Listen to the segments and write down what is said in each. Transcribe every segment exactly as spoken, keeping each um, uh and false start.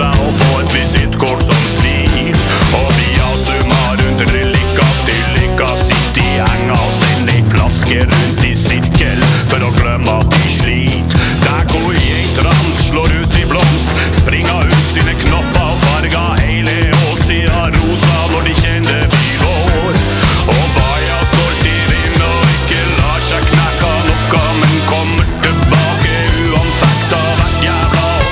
seg å få et visittkort som svir. Og via summa rundt relika til lykka sitt i enga og send ei flaske rundt i sirkel for å glemme at de slit. Der hvor geitrene slår ut i blomst, springer ut sine knopper og farga hele åsida rosa når de kjenner det blir vår. Og baia stolt i vind og ikke lar seg knekka nokka, men kommer tilbake uanfekta hvert jævla år.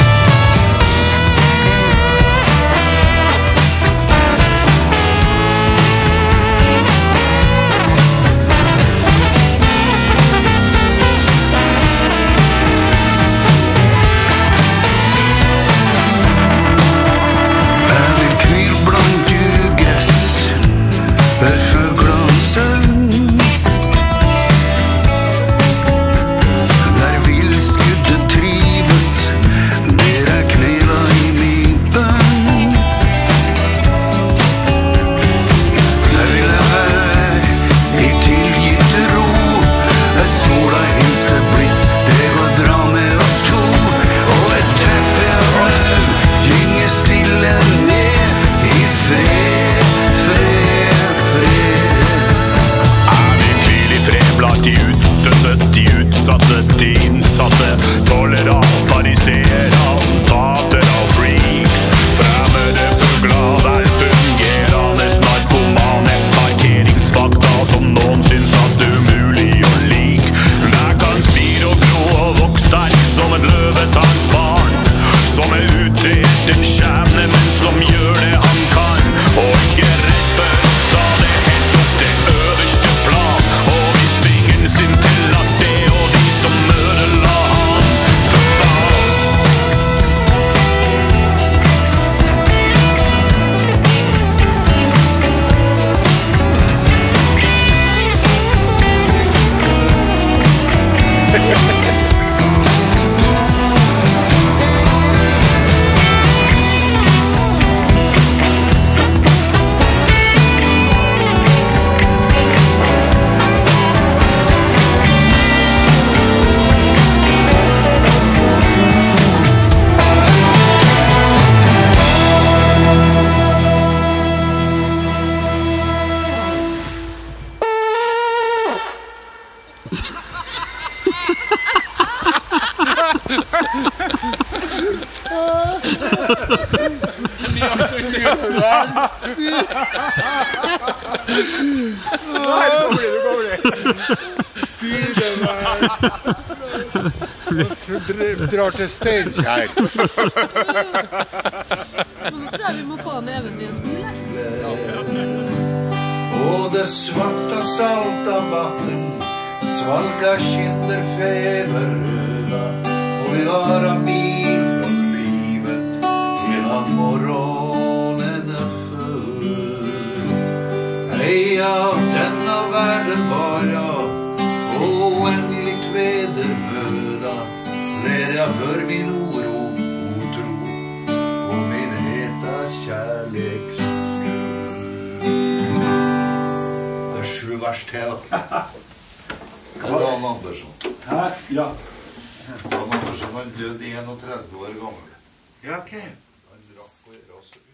Jeg vil hvil blant ugress, hør fuglene søng. Der villskuddet trives, der er knela i min bønn. Der vil jeg være i tilgitt ro. Jeg sola hilser blitt, det går bra med oss to. Og et teppe av løv gynger stille ned i fred, fred, fred. Jeg vil hvile i fred blant de utstøtte, de utsatte, de innsatte, tollere, fariseere, tatere og freaks. Fremmede fugler, velfungerende narkomane, parkeringsvakter som noen syns at det er umulig å like. Jeg kan spire og gro og vokse sterk som et løvetannsbarn, som er ute etter en skjebne, men som gjør det han kan, og ikke er redd for å ta det helt opp det øverste plan. Og vis fingeren sin til at det og de som ødela han, for faen. Drar til Steinkjær. Men nå tror jeg vi må få ned eventiden. Og det svarta salta vatten svalka kinder feberrøda, og vi var av bil fra livet til han morgonen er før. Ei av denne verden bara oändligt vedermöda, ler jag för min oro, otro och min heta kärleksskuld. Det är sju vers till. Dan Andersson. Hæ? Ja. Dan Andersson var død trettien år gammel. Ja, ok. Han drakk og raskt.